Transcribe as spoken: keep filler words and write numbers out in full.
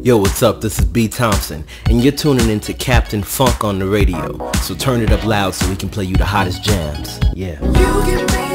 Yo, what's up? This is B Thompson, and you're tuning into Captain Funk on the radio. So turn it up loud so we can play you the hottest jams. Yeah. You give me